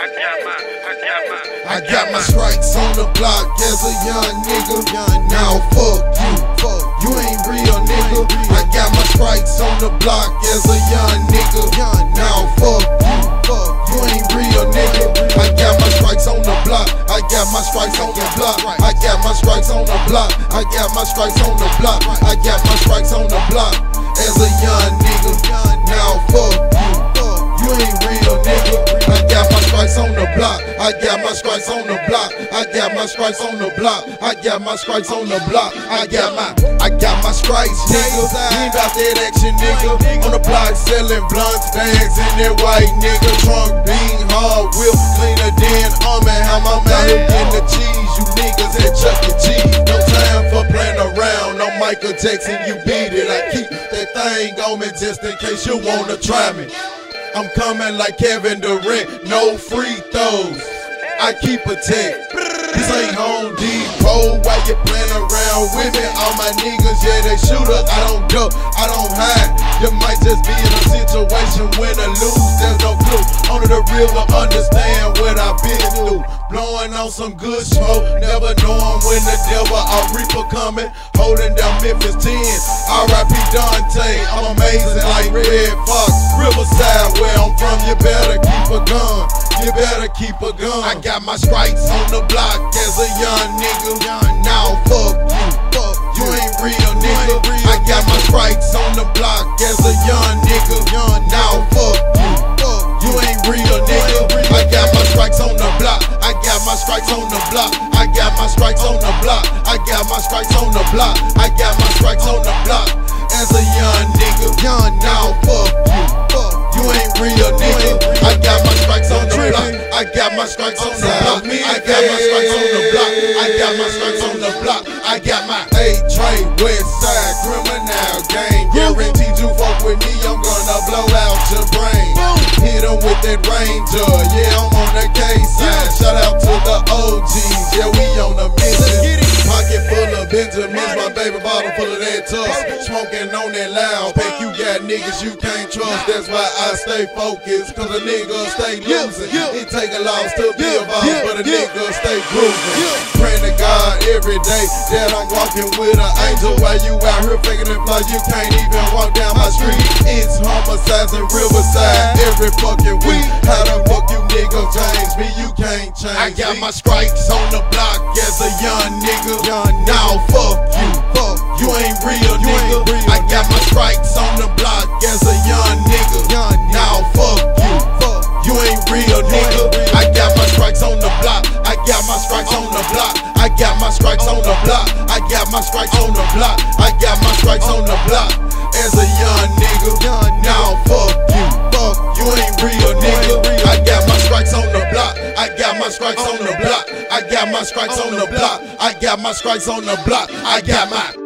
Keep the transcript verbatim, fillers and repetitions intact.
I got my, I got my, I got my stripes on the block as a young nigga. Now fuck you, you ain't real nigga. I got my stripes on the block as a young nigga. Now fuck you, you ain't real nigga. I got my stripes on the block. I got my stripes on the block. I got my stripes on the block. I got my stripes on the block. I got my stripes on the block as a young nigga. Now fuck you, you ain't real nigga. I got my stripes on the block. I got my stripes on the block. I got my stripes on the block. I got my stripes on the block. I got my, I got my stripes, nigga. We ain't about that action, nigga. On the block selling blunts, bags in that white nigga. Trunk bean, hard whip, cleaner than Arm and Hammer. I'm out here getting the cheese. You niggas at Chuck E. Cheese. No time for playing around. No Michael Jackson, you beat it. I keep that thing on me just in case you wanna try me. I'm coming like Kevin Durant, no free throws. I keep a tech. This ain't Home Depot. Why you playing around with me? All my niggas, yeah, they shooters. I don't duck, I don't hide. You might just be in a situation win or lose. There's no clue. Only the real will understand what I've been through. Blowing on some good smoke, never knowing when the devil or reaper coming. Holding down Memphis ten. R I P Dante. I'm amazing like Red Fox. Riverside, where I'm from, you better keep a gun. You better keep a gun. I got my stripes on the block as a young nigga. Now fuck you, fuck you ain't real nigga. I got my stripes on the block as a young nigga. Now fuck you, fuck you ain't real nigga. I got my stripes on the block. I got my stripes on the block. I got my stripes on the block. I got my stripes on the block. I got my stripes on the block as a young nigga. Now fuck you, fuck you ain't real nigga. I got my stripes on the block. I got my stripes on the block. I got my stripes on the block. I got my stripes on the block. I got my A-Train, West Side, criminal gang. Guaranteed you fuck with me, I'm gonna blow out your brain. Hit 'em with that Ranger, yeah, I'm on the K-side. Shout out to the O Gs, yeah, we on the mission. Pocket full of Benjamins, my baby bottle full of that tuss. Smoking on that loud pack, you got niggas you can't trust. That's why I stay focused, cause a nigga stay losing. It take a loss to be a boss, but a nigga stay grooving. Praying to God every day that I'm walking with an angel. While you out here faking and fly, you can't even walk down my street. It's homicides in Riverside every fucking week. How the fuck you niggas change me? You can't change me. I got my stripes on the block as a young nigga. Now fuck you, fuck you ain't real nigga. I got my stripes on the block as a young nigga. Now fuck you, fuck you ain't real nigga. I got my stripes on the block. I got my stripes on the block. I got my stripes on the block. I got my stripes on the block. I got my stripes on the block as a young nigga. Now fuck you, fuck you ain't real nigga. I got my stripes on the block. I got my stripes on the block. I got my stripes on the block. I got my stripes on the block. I got my